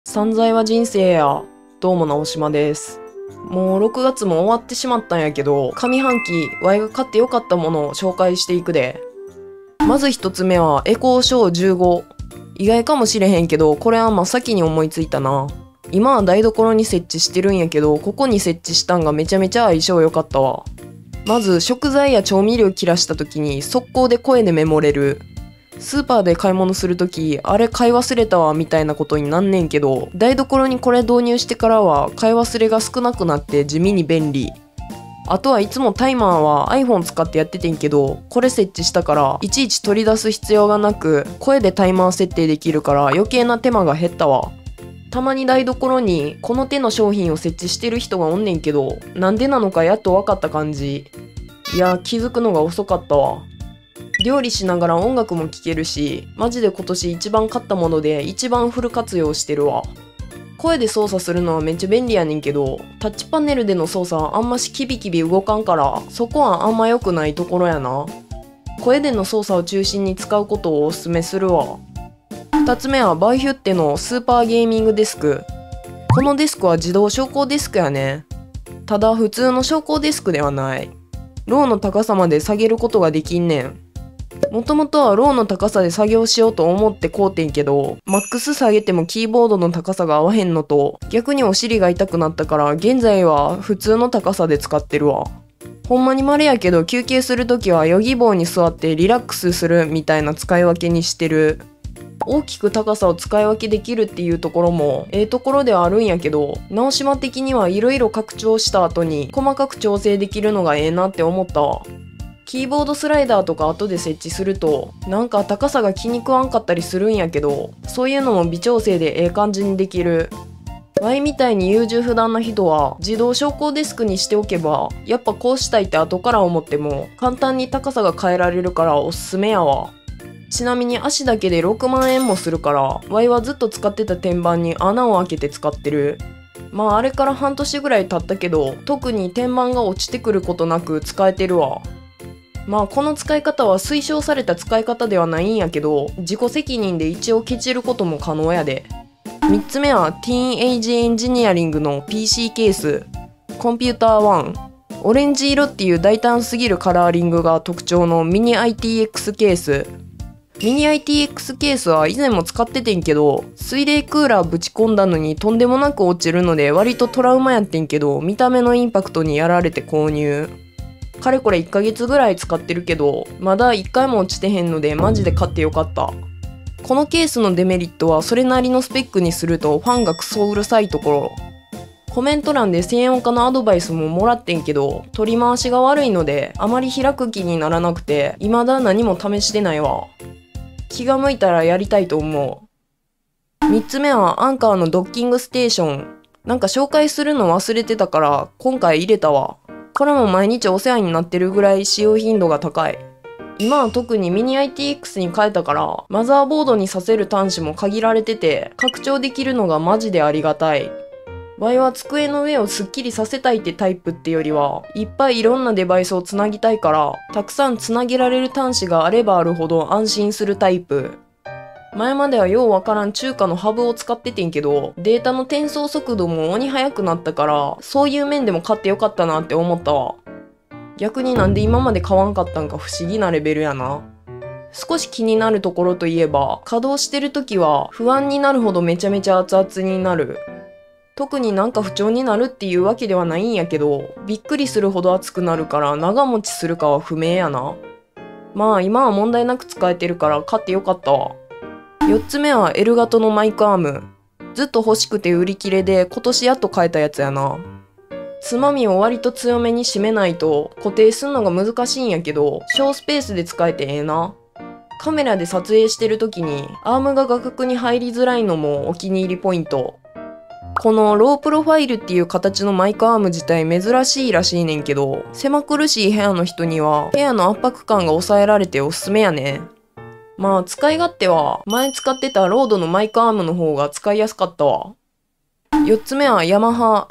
散財は人生や。どうも直島です。もう6月も終わってしまったんやけど、上半期、ワイが買ってよかったものを紹介していくで。まず一つ目は、エコーショー15。意外かもしれへんけど、これは真っ先に思いついたな。今は台所に設置してるんやけど、ここに設置したんがめちゃめちゃ相性良かったわ。まず、食材や調味料切らした時に、速攻で声でメモれる。スーパーで買い物するとき、あれ買い忘れたわみたいなことになんねんけど、台所にこれ導入してからは買い忘れが少なくなって地味に便利。あとはいつもタイマーは iPhone 使ってやっててんけど、これ設置したからいちいち取り出す必要がなく、声でタイマー設定できるから余計な手間が減ったわ。たまに台所にこの手の商品を設置してる人がおんねんけど、なんでなのかやっと分かった感じ。いや、気づくのが遅かったわ。料理しながら音楽も聴けるし、マジで今年一番買ったもので一番フル活用してるわ。声で操作するのはめっちゃ便利やねんけど、タッチパネルでの操作はあんましキビキビ動かんから、そこはあんま良くないところやな。声での操作を中心に使うことをおすすめするわ。2つ目はバイヒュッテのスーパーゲーミングデスク。このデスクは自動昇降デスクやね。ただ普通の昇降デスクではない。ローの高さまで下げることができんねん。もともとはローの高さで作業しようと思ってこうてんけど、マックス下げてもキーボードの高さが合わへんのと、逆にお尻が痛くなったから現在は普通の高さで使ってるわ。ほんまに稀やけど休憩するときはヨギ棒に座ってリラックスするみたいな使い分けにしてる。大きく高さを使い分けできるっていうところもええところではあるんやけど、直島的にはいろいろ拡張した後に細かく調整できるのがええなって思ったわ。キーボードスライダーとか後で設置するとなんか高さが気に食わんかったりするんやけど、そういうのも微調整でええ感じにできる。ワイみたいに優柔不断な人は自動昇降デスクにしておけば、やっぱこうしたいって後から思っても簡単に高さが変えられるからおすすめやわ。ちなみに足だけで6万円もするから、ワイはずっと使ってた天板に穴を開けて使ってる。まああれから半年ぐらい経ったけど、特に天板が落ちてくることなく使えてるわ。まあこの使い方は推奨された使い方ではないんやけど、自己責任で一応ケチることも可能やで。3つ目はティーンエイジエンジニアリングの PC ケース、コンピューター1。オレンジ色っていう大胆すぎるカラーリングが特徴のミニ ITX ケース。ミニ ITX ケースは以前も使っててんけど、水冷クーラーぶち込んだのにとんでもなく落ちるので割とトラウマやってんけど、見た目のインパクトにやられて購入。かれこれ1ヶ月ぐらい使ってるけど、まだ1回も落ちてへんのでマジで買ってよかった。このケースのデメリットはそれなりのスペックにするとファンがクソうるさいところ。コメント欄で静音化のアドバイスももらってんけど、取り回しが悪いのであまり開く気にならなくて、未だ何も試してないわ。気が向いたらやりたいと思う。3つ目はアンカーのドッキングステーション。なんか紹介するの忘れてたから今回入れたわ。これも毎日お世話になってるぐらい使用頻度が高い。今は特にミニ ITX に変えたからマザーボードに挿せる端子も限られてて拡張できるのがマジでありがたい。ワイは机の上をスッキリさせたいってタイプってよりはいっぱいいろんなデバイスをつなぎたいからたくさんつなげられる端子があればあるほど安心するタイプ。前まではようわからん中華のハブを使っててんけど、データの転送速度も鬼速くなったから、そういう面でも買ってよかったなって思ったわ。逆になんで今まで買わんかったんか不思議なレベルやな。少し気になるところといえば、稼働してる時は不安になるほどめちゃめちゃ熱々になる。特になんか不調になるっていうわけではないんやけど、びっくりするほど熱くなるから長持ちするかは不明やな。まあ今は問題なく使えてるから買ってよかったわ。4つ目はエルガトのマイクアーム。ずっと欲しくて売り切れで今年やっと買えたやつやな。つまみを割と強めに締めないと固定するのが難しいんやけど、小スペースで使えてええな。カメラで撮影してる時にアームが画角に入りづらいのもお気に入りポイント。このロープロファイルっていう形のマイクアーム自体珍しいらしいねんけど、狭苦しい部屋の人には部屋の圧迫感が抑えられておすすめやね。まあ使い勝手は前使ってたロードのマイクアームの方が使いやすかったわ。4つ目はヤマハ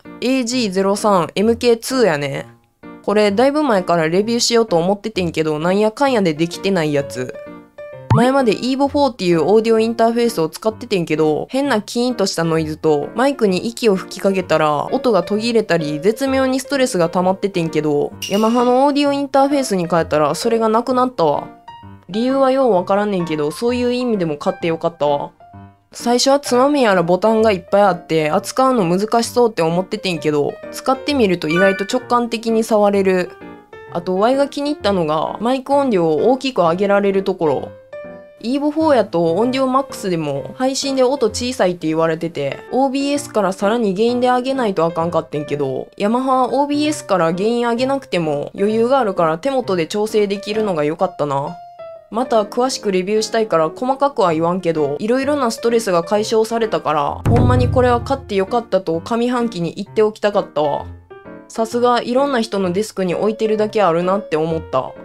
AG03MK2 やね。これだいぶ前からレビューしようと思っててんけどなんやかんやでできてないやつ。 前まで EVO4 っていうオーディオインターフェースを使っててんけど、変なキーンとしたノイズとマイクに息を吹きかけたら音が途切れたり絶妙にストレスが溜まっててんけど、ヤマハのオーディオインターフェースに変えたらそれがなくなったわ。理由はようわからんねんけど、そういう意味でも買ってよかったわ。最初はつまみやらボタンがいっぱいあって扱うの難しそうって思っててんけど、使ってみると意外と直感的に触れる。あと Y が気に入ったのがマイク音量を大きく上げられるところ。EVO4 やと音量マックスでも配信で音小さいって言われてて OBS からさらにゲインで上げないとあかんかってんけど、ヤマハは OBS からゲイン上げなくても余裕があるから手元で調整できるのが良かったな。また詳しくレビューしたいから細かくは言わんけど、いろいろなストレスが解消されたからほんまにこれは買ってよかったと上半期に言っておきたかったわ。さすがいろんな人のデスクに置いてるだけあるなって思った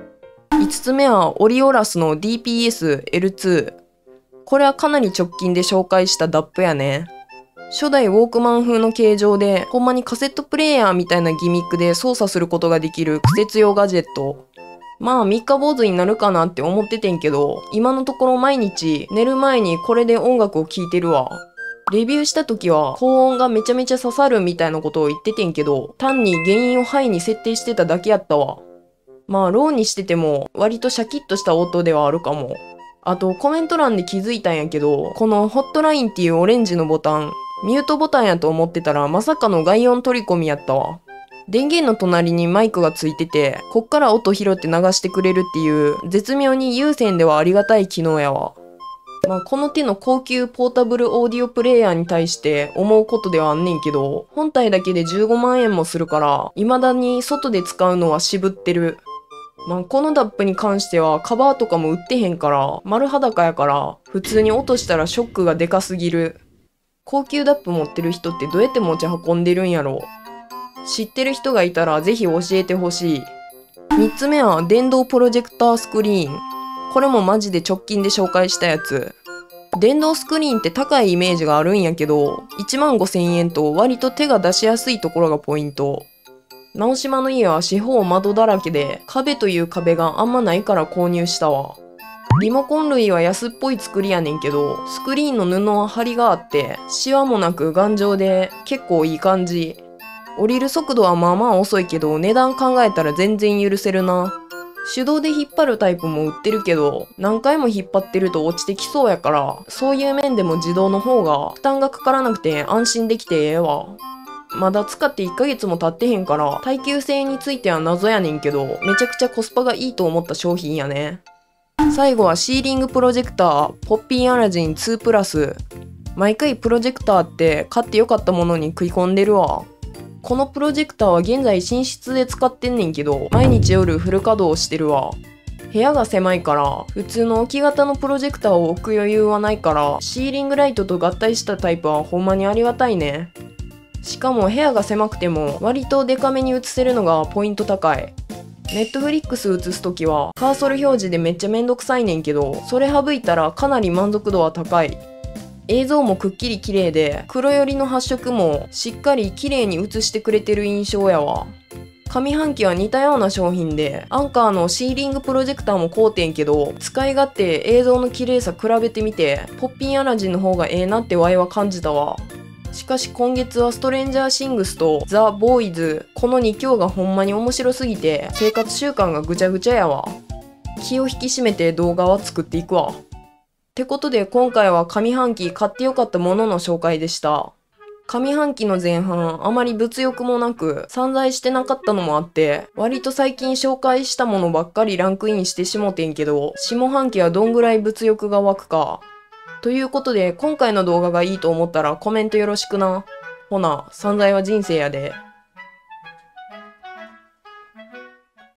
。5つ目はオリオラスの DPS-L2。これはかなり直近で紹介した DAP やね。初代ウォークマン風の形状で、ほんまにカセットプレイヤーみたいなギミックで操作することができる苦節用ガジェット。まあ三日坊主になるかなって思っててんけど、今のところ毎日寝る前にこれで音楽を聴いてるわ。レビューした時は高音がめちゃめちゃ刺さるみたいなことを言っててんけど、単に原因をハイに設定してただけやったわ。まあローにしてても割とシャキッとした音ではあるかも。あとコメント欄で気づいたんやけど、このホットラインっていうオレンジのボタン、ミュートボタンやと思ってたらまさかの外音取り込みやったわ。電源の隣にマイクがついてて、こっから音拾って流してくれるっていう絶妙に有線ではありがたい機能やわ。まあこの手の高級ポータブルオーディオプレイヤーに対して思うことではあんねんけど、本体だけで15万円もするから、未だに外で使うのは渋ってる。まあこのダップに関してはカバーとかも売ってへんから丸裸やから普通に落としたらショックがでかすぎる。高級ダップ持ってる人ってどうやって持ち運んでるんやろ。知ってる人がいたらぜひ教えてほしい。3つ目は電動プロジェクタースクリーン。これもマジで直近で紹介したやつ。電動スクリーンって高いイメージがあるんやけど、15,000円と割と手が出しやすいところがポイント。直島の家は四方窓だらけで、壁という壁があんまないから購入したわ。リモコン類は安っぽい作りやねんけど、スクリーンの布は張りがあって、シワもなく頑丈で結構いい感じ。降りる速度はまあまあ遅いけど、値段考えたら全然許せるな。手動で引っ張るタイプも売ってるけど、何回も引っ張ってると落ちてきそうやから、そういう面でも自動の方が負担がかからなくて安心できてええわ。まだ使って1ヶ月も経ってへんから、耐久性については謎やねんけど、めちゃくちゃコスパがいいと思った商品やね。最後はシーリングプロジェクター、ポッピーアラジン2プラス。毎回プロジェクターって買ってよかったものに食い込んでるわ。このプロジェクターは現在寝室で使ってんねんけど、毎日夜フル稼働してるわ。部屋が狭いから、普通の置き型のプロジェクターを置く余裕はないから、シーリングライトと合体したタイプはほんまにありがたいね。しかも部屋が狭くても割とデカめに映せるのがポイント高い。Netflix 映すときはカーソル表示でめっちゃめんどくさいねんけど、それ省いたらかなり満足度は高い。映像もくっきり綺麗で、黒寄りの発色もしっかり綺麗に映してくれてる印象やわ。上半期は似たような商品で、アンカーのシーリングプロジェクターも買うてんけど、使い勝手映像の綺麗さ比べてみて、ポッピンアラジンの方がええなってワイは感じたわ。しかし今月はストレンジャーシングスとザ・ボーイズ、この2強がほんまに面白すぎて生活習慣がぐちゃぐちゃやわ。気を引き締めて動画は作っていくわ。ってことで今回は上半期買ってよかったものの紹介でした。上半期の前半あまり物欲もなく散財してなかったのもあって、割と最近紹介したものばっかりランクインしてしもてんけど、下半期はどんぐらい物欲が湧くか。ということで今回の動画がいいと思ったらコメントよろしくな。ほな、散財は人生やで。